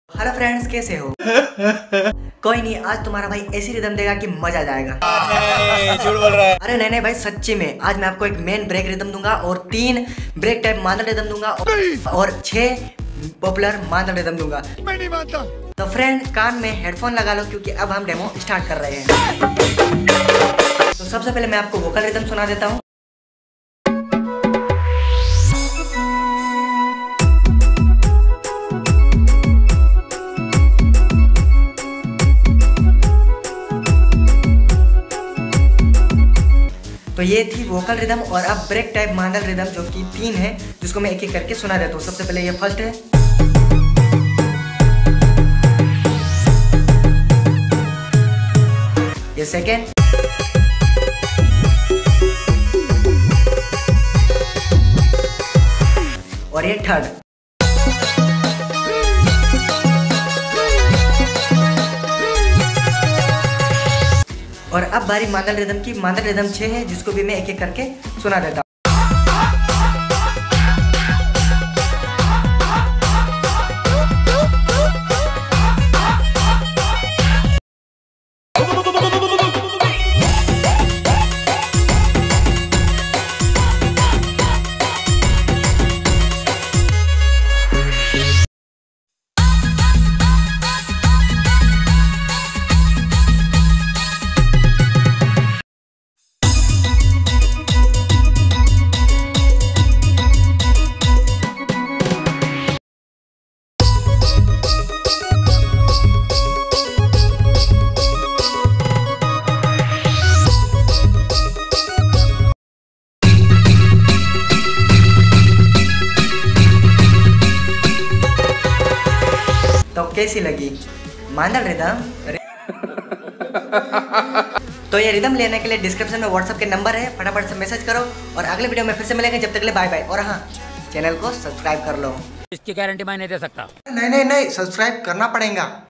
Hello friends, कैसे हो? कोई नहीं, आज तुम्हारा भाई ऐसी रिदम देगा कि मजा आ जाएगा। झूठ बोल रहा है। अरे नहीं भाई, सच्ची में आज मैं आपको एक मेन ब्रेक रिदम दूंगा और 3 ब्रेक टाइप मादल रिदम दूंगा और 6 पॉपुलर मादल रिदम दूंगा। मैं नहीं मानता। तो फ्रेंड, कान में हेडफोन लगा लो क्योंकि अब हम डेमो स्टार्ट कर रहे हैं। तो सबसे पहले मैं आपको वोकल रिदम सुना देता हूँ। तो ये थी वोकल रिदम और अब ब्रेक टाइप मादल रिदम जो कि 3 है, जिसको मैं एक एक करके सुना देता हूँ। सबसे पहले ये फर्स्ट है, ये सेकेंड, और ये थर्ड। और अब बारी मादल रिदम की। मादल रिदम 6 है, जिसको भी मैं एक एक करके सुना देता हूँ। तो कैसी लगी मादल रिदम? तो ये रिदम लेने के लिए डिस्क्रिप्शन में व्हाट्सएप के नंबर है, फटाफट से मैसेज करो और अगले वीडियो में फिर से मिलेंगे। जब तक के लिए बाय बाय। और हाँ, चैनल को सब्सक्राइब कर लो। इसकी गारंटी मैं नहीं दे सकता। नहीं, सब्सक्राइब करना पड़ेगा।